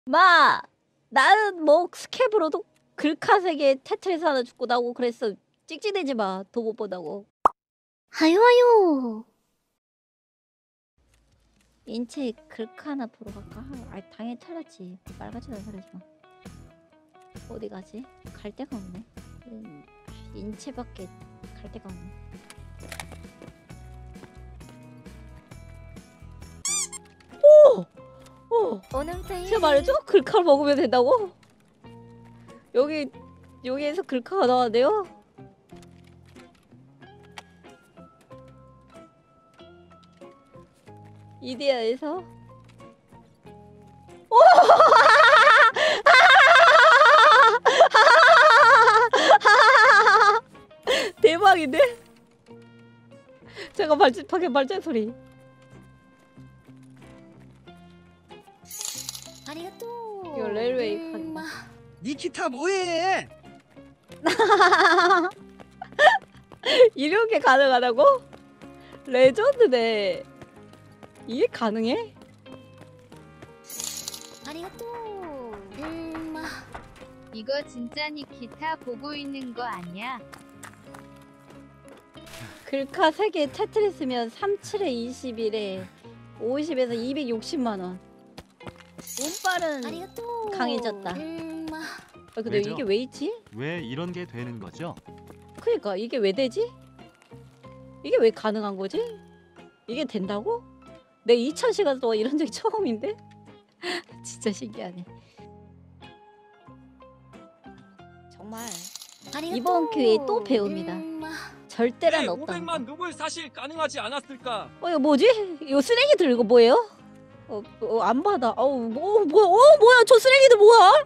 마! 나는 뭐 스캡으로도 글카색에 테트리스 하나 죽고 나오고 그랬어. 찍찍대지 마. 도 못 보다고. 하요하요. 인체 글카 하나 보러 갈까? 아, 당연히 탈랐지. 빨갛지도 않은 소리지 마. 어디 가지? 갈 데가 없네. 인체밖에 갈 데가 없네. 오! 오! 제가 말했죠? 글카를 먹으면 된다고? 여기에서 글카가 나왔네요? 이데아에서? 오! 대박인데? 제가 밖에 발작 소리. 이거 레일웨이 칸. 니키타 뭐해? 이렇게 가능하다고? 레전드네. 이게 가능해? 이거 진짜 니키타 보고 있는 거 아니야? 글카 3개 테트리스면 37에 21에 50에서 260만원. 운빨은 강해졌다. 근데 왜죠? 이게 왜 있지? 왜 이런 게 되는 거죠? 그니까 이게 왜 되지? 이게 왜 가능한 거지? 이게 된다고? 내 2000시간 동안 이런 적이 처음인데? 진짜 신기하네. 정말 이번 기회에 또 배웁니다. 절대란 없다. 500만 루블 사실 가능하지 않았을까? 이거 뭐지? 이거 쓰레기들 이거 뭐예요? 안 받아. 뭐야 저 쓰레기들 뭐야?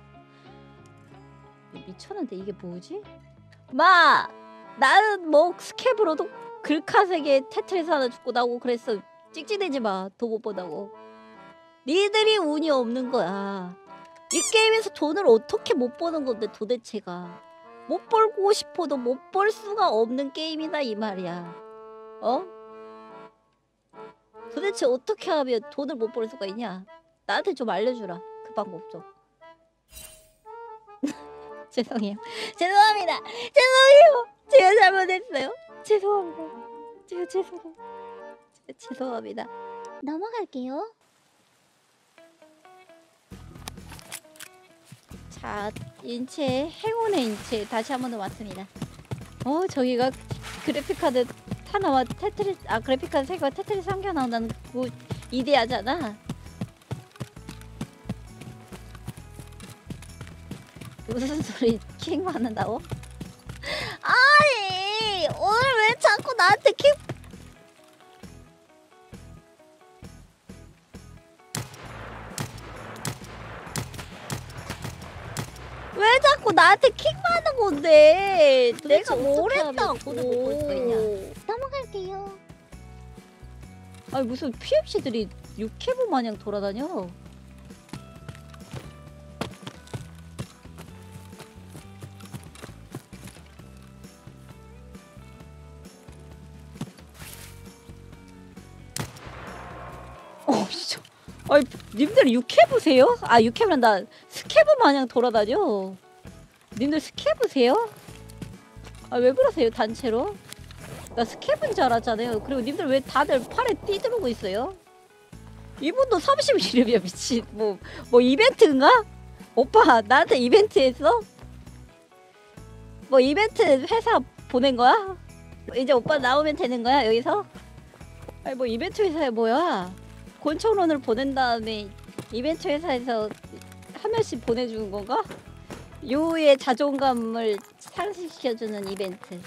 미쳤는데 이게 뭐지? 마! 나는 뭐 스캡으로도 글카색에 테트리스 하나 죽고 나오고 그랬어. 찍찍대지 마. 도 못 보다고. 니들이 운이 없는 거야. 이 게임에서 돈을 어떻게 못 버는 건데 도대체가. 못 벌고 싶어도 못 벌 수가 없는 게임이다 이 말이야. 어? 도대체 어떻게 하면 돈을 못 벌 수가 있냐? 나한테 좀 알려주라. 그 방법 좀. 죄송해요. 죄송합니다. 죄송해요. 제가 잘못했어요. 죄송합니다. 제가 죄송합니다. 넘어갈게요. 자, 인체, 행운의 인체 다시 한 번 더 왔습니다. 저기가 그래픽카드 하나와 테트리스, 그래픽카드 3개와 테트리스 3개가 나온다는 그 이데아잖아. 무슨 소리 킥 맞는다고? 아니 오늘 왜 자꾸 나한테 킥 왜 자꾸 나한테 킥 맞는 건데? 내가 뭘 했다고? 넘어갈게요. 아니 무슨 PMC들이 육해부 마냥 돌아다녀? 진짜. 아니 님들 육해부세요? 육해부란다. 스케브 마냥 돌아다녀. 님들 스케브세요? 왜 그러세요 단체로? 나 스케브인 줄 알았잖아요. 그리고 님들 왜 다들 팔에 띠들고 있어요? 이분도 30일이면 미친. 뭐 이벤트인가? 오빠 나한테 이벤트 했어? 뭐 이벤트 회사 보낸 거야? 이제 오빠 나오면 되는 거야 여기서? 아니 뭐 이벤트 회사야 뭐야? 권총론을 보낸 다음에 이벤트 회사에서 한 명씩 보내주는 건가? 요의 자존감을 상승시켜주는 이벤트.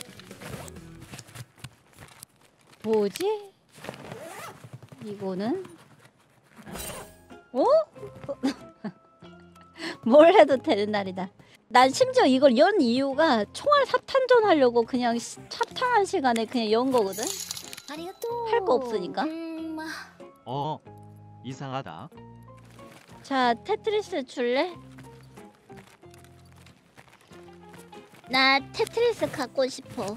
뭐지? 이거는? 뭘 해도 되는 날이다. 난 심지어 이걸 연 이유가 총알 삽탄전 하려고 그냥 삽탄한 시간에 그냥 연 거거든? 할 거 없으니까. 이상하다. 자, 테트리스 줄래? 나 테트리스 갖고 싶어.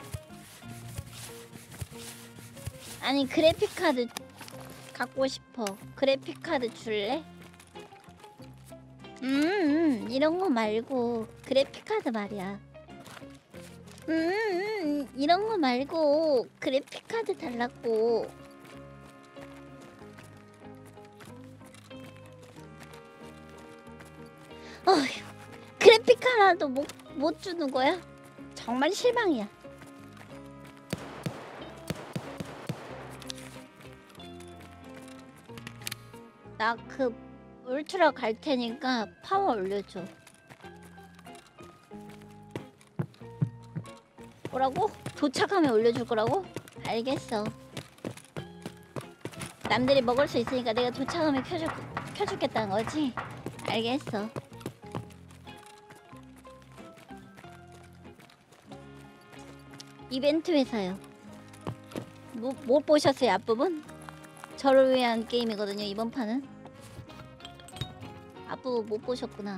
아니 그래픽카드 갖고 싶어. 그래픽카드 줄래? 이런 거 말고 그래픽카드 말이야. 이런 거 말고 그래픽카드 달라고. 어휴, 그래픽카드도 못 주는 거야? 정말 실망이야. 나 그 울트라 갈 테니까 파워 올려줘. 뭐라고? 도착하면 올려줄 거라고? 알겠어. 남들이 먹을 수 있으니까 내가 도착하면 켜주겠다는 거지? 알겠어. 이벤트 회사요. 못 보셨어요 앞부분? 저를 위한 게임이거든요 이번 판은. 앞부분 못 보셨구나.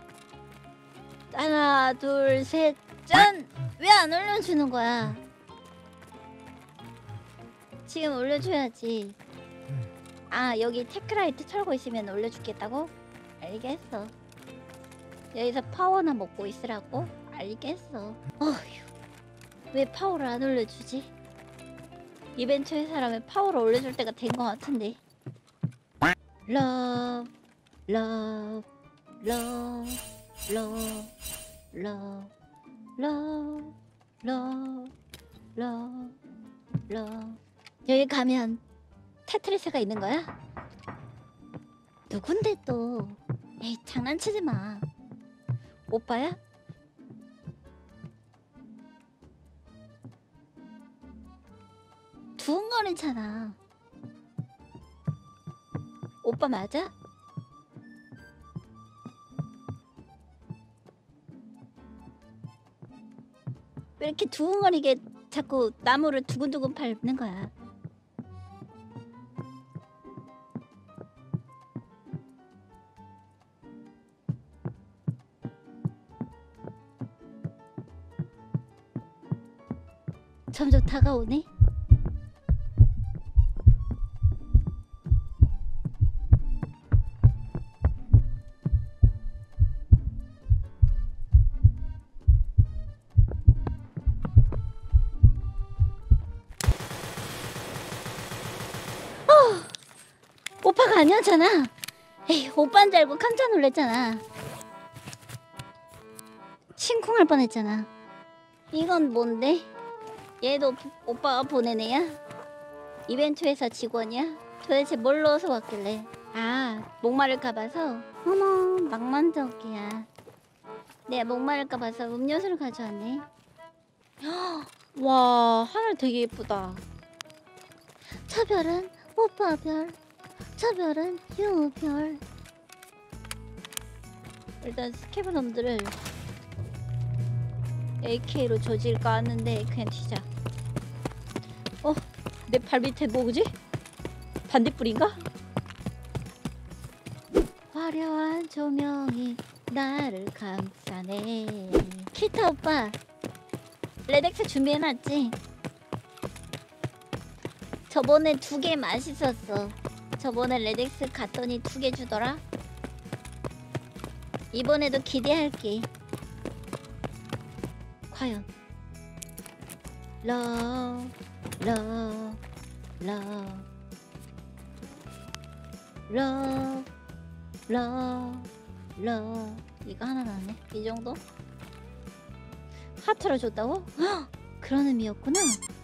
하나 둘 셋 짠! 왜 안 올려주는 거야? 지금 올려줘야지. 아 여기 테크라이트 털고 있으면 올려주겠다고? 알겠어. 여기서 파워나 먹고 있으라고? 알겠어. 어휴, 왜 파워를 안 올려주지? 이벤트 회사라면 파워를 올려줄 때가 된 것 같은데. 러브 러브 러브 러브 러브 러브 러브 러브 러브. 여기 가면 테트리스가 있는 거야? 누군데 또? 에이 장난치지 마. 오빠야? 두근거리잖아. 오빠 맞아? 왜 이렇게 두근거리게 자꾸 나무를 두근두근 밟는 거야? 점점 다가오네. 오빠가 아니었잖아. 에이, 오빠인 줄 알고 깜짝 놀랐잖아. 심쿵할 뻔했잖아. 이건 뭔데? 얘도 오빠가 보낸 애야? 이벤트 회사 직원이야? 도대체 뭘 넣어서 왔길래? 아, 목마를까 봐서? 어머, 망만덕이야. 내가 목마를까 봐서 음료수를 가져왔네. 와 하늘 되게 예쁘다. 저 별은 오빠 별, 저 별은 유 별. 일단 스케브 놈들을 AK로 조질까 하는데 그냥 튀자. 내 발 밑에 뭐지? 반딧불인가? 화려한 조명이 나를 감싸네. 키타 오빠, 레덱스 준비해놨지? 저번에 2개 맛있었어. 저번에 레덱스 갔더니 2개 주더라. 이번에도 기대할게. 과연 러브 러브 러브 러브 러브 러브. 이거 하나 나왔네. 이 정도? 하트를 줬다고? 헉! 그런 의미였구나.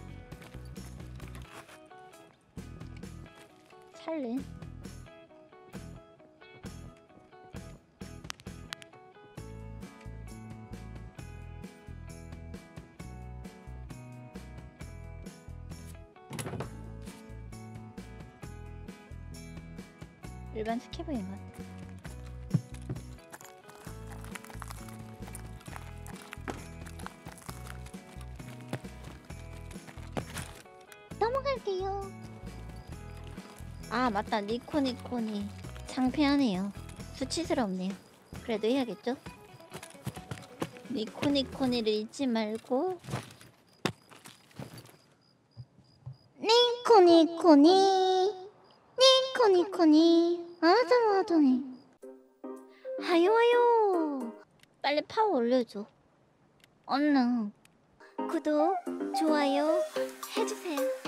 살래. 일반 스케브인 것 같아. 넘어갈게요. 아 맞다, 니코니코니 창피하네요. 수치스럽네요. 그래도 해야겠죠? 니코니코니를 잊지 말고. 니코니코니 니코니코니 아자마자니 하요. 빨리 파워 올려줘. 얼른. 구독, 좋아요 해주세요.